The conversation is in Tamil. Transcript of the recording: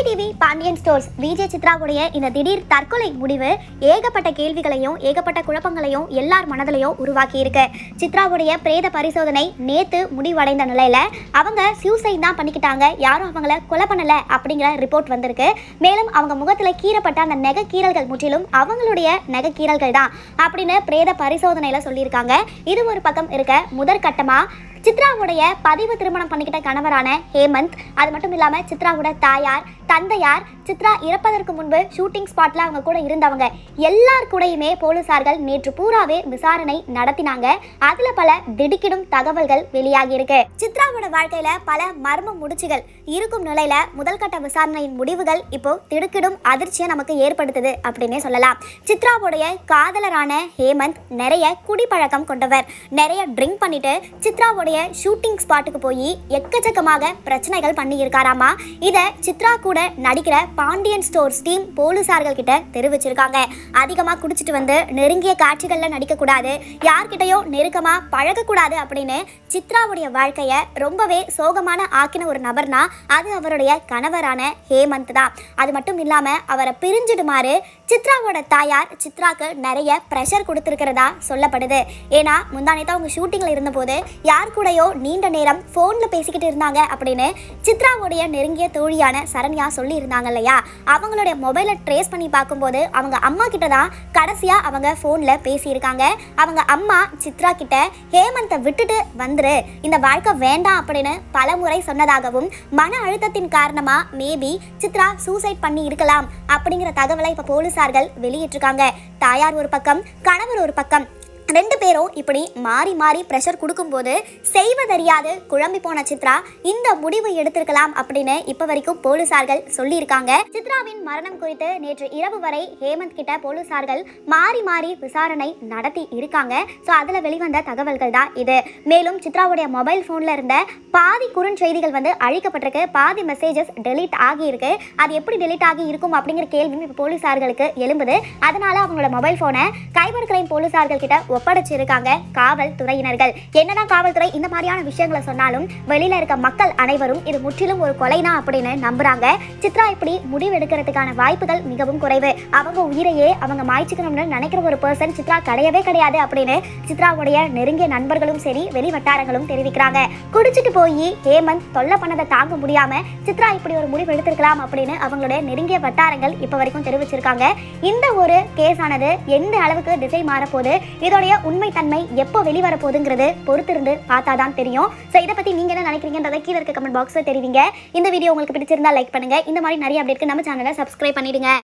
டிவி பாண்டியன் ஸ்டோர்ஸ் விஜய் சித்ராவுடைய இந்த திடீர் தற்கொலை முடிவு ஏகப்பட்ட கேள்விகளையும் ஏகப்பட்ட குழப்பங்களையும் எல்லார் மனதிலையும் உருவாக்கி இருக்கு. சித்ராவுடைய பிரேத பரிசோதனை நேத்து முடிவடைந்த நிலையில அவங்க சூசைட் தான் பண்ணிக்கிட்டாங்க, யாரும் அவங்கள கொலை பண்ணல அப்படிங்கிற ரிப்போர்ட் வந்திருக்கு. மேலும் அவங்க முகத்துல கீறப்பட்ட அந்த நெகை கீறல்கள் முற்றிலும் அவங்களுடைய நெகை கீறல்கள் தான் அப்படின்னு பிரேத பரிசோதனையில சொல்லியிருக்காங்க. இது ஒரு பக்கம் இருக்க, முதற்கட்டமா சித்ராவுடைய பதிவு திருமணம் பண்ணிக்கிட்ட கணவரான ஹேமந்த், அது மட்டும் இல்லாம சித்ராவோட தாயார், தந்தையார், சித்ரா இறப்பதற்கு முன்பு ஷூட்டிங் ஸ்பாட்ல அவங்க கூட இருந்தவங்க எல்லார் கூடயுமே போலீசார்கள் நேற்று பூராவே விசாரணை நடத்தினாங்க. அதுல பல திடுக்கிடும் தகவல்கள் வெளியாகி இருக்கு. சித்ராவோட வாழ்க்கையில பல மர்ம முடிச்சுகள் இருக்கும் நிலையில முதல் கட்ட விசாரணையின் முடிவுகள் இப்போ திடுக்கிடும் அதிர்ச்சியை நமக்கு ஏற்படுத்துது அப்படின்னே சொல்லலாம். சித்ராவுடைய காதலரான ஹேமந்த் நிறைய குடிப்பழக்கம் கொண்டவர். நிறைய ட்ரிங்க் பண்ணிட்டு சித்ராவுடைய ஷூட்டிங் ஸ்பாட்டுக்கு போய் எக்கச்சக்கமாக பிரச்சனைகள் பண்ணி இருக்காராமா. இத சித்ரா கூட நடிக்கிற பாண்டியன் ஸ்டோர்ஸ் டீம் போலீசார்கள் கிட்ட தெரிவிச்சிருக்காங்க. அதிகமா குடிச்சிட்டு வந்து நெருங்கிய காட்சிகள்ல நடிக்க கூடாது, யார்கிட்டயோ நெருக்கமா பழக கூடாது அப்படின்னு சித்ராவுடைய வாழ்க்கைய ரொம்பவே சோகமான ஆக்கின ஒரு நபர்னா அது அவருடைய கணவரான ஹேமந்த் தான். அது மட்டும் இல்லாம அவரை பிரிஞ்சிடுமாறு சித்ராவோட தாயார் சித்ராக்கு நிறைய பிரஷர் கொடுத்திருக்கிறதா சொல்லப்படுது. ஏன்னா முந்தானேதான் அவங்க ஷூட்டிங்ல இருந்த போது யார் கூடயோ நீண்ட நேரம் போன்ல பேசிக்கிட்டு இருந்தாங்க அப்படின்னு சித்ராவுடைய நெருங்கிய தோழியான சரண்யா சொல்லி இருந்தாங்க இல்லையா. அவங்களுடைய மொபைலை ட்ரேஸ் பண்ணி பார்க்கும்போது அவங்க அம்மா கிட்ட தான் கடைசியா அவங்க போன்ல பேசியிருக்காங்க. அவங்க அம்மா சித்ரா கிட்ட ஹேமந்தை விட்டுட்டு வந்துரு, இந்த வாழ்க்கை வேண்டாம் அப்படின்னு பல முறை சொன்னதாகவும், மன அழுத்தத்தின் காரணமா மேபி சித்ரா சூசைட் பண்ணி இருக்கலாம் அப்படிங்கிற தகவலை இப்ப போலீசார்கள் வெளியிட்டிருக்காங்க. தாயார் ஒரு பக்கம், கணவர் ஒரு பக்கம், ரெண்டு பேரும் இப்படி மாறி மாறி பிரஷர் கொடுக்கும்போது செய்வதறியாது குழம்பி போன சித்ரா இந்த முடிவு எடுத்திருக்கலாம் அப்படின்னு இப்ப வரைக்கும் போலீசார்கள் சொல்லியிருக்காங்க. சித்ராவின் மரணம் குறித்து நேற்று இரவு வரை ஹேமந்த் கிட்ட போலீசார்கள் மாறி மாறி விசாரணை நடத்தி இருக்காங்க. ஸோ அதில் வெளிவந்த தகவல்கள் தான் இது. மேலும் சித்ராவுடைய மொபைல் ஃபோனில் இருந்த பாதி குறுஞ்செய்திகள் வந்து அழிக்கப்பட்டிருக்கு, பாதி மெசேஜஸ் டெலீட் ஆகியிருக்கு. அது எப்படி டெலீட் ஆகி இருக்கும் அப்படிங்கிற கேள்வியும் இப்போ போலீசார்களுக்கு எழும்புது. அதனால அவங்களோட மொபைல் ஃபோனை சைபர் கிரைம் போலீசார்கள் கிட்ட ஒப்படைச்சிருக்காங்க காவல்துறையினர்கள். என்னதான் காவல்துறை இந்த மாதிரியான விஷயங்களை சொன்னாலும் வெளியில இருக்க மக்கள் அனைவரும் இது முற்றிலும் ஒரு கொலைனா அப்படின்னு நம்புறாங்க. சித்ரா இப்படி முடிவு எடுக்கிறதுக்கான வாய்ப்புகள் மிகவும் குறைவு. அவங்க உயிரையே அவங்க மாய்ச்சிக்கணும்னு நினைக்கிற ஒரு பர்சன் சித்ரா கிடையவே கிடையாது அப்படின்னு சித்ராவுடைய நெருங்கிய நண்பர்களும் சரி வெளி வட்டாரங்களும் தெரிவிக்கிறாங்க. குடிச்சிட்டு போய் ஹேமந்த் தொல்லை பண்ணதை தாங்க முடியாம சித்ரா இப்படி ஒரு முடிவு எடுத்திருக்கலாம் அப்படின்னு அவங்களுடைய நெருங்கிய வட்டாரங்கள் இப்ப வரைக்கும் தெரிவிச்சிருக்காங்க. இந்த ஒரு கேஸ் ஆனது எந்த அளவுக்கு திசை மாறப்போது, இதோடைய உண்மை தன்மை எப்போ வெளிவர போகுதுங்கிறது பொறுத்திருந்து பார்த்தாதான் தெரியும். ஸோ இதை பத்தி நீங்க என்ன நினைக்கிறீங்கன்றதை கீழே இருக்க கமெண்ட் பாக்ஸ்ல தெரிவிங்க. இந்த வீடியோ உங்களுக்கு பிடிச்சிருந்தா லைக் பண்ணுங்க. இந்த மாதிரி நிறைய அப்டேட்க்கு நம்ம சேனலை சப்ஸ்கிரைப் பண்ணிடுங்க.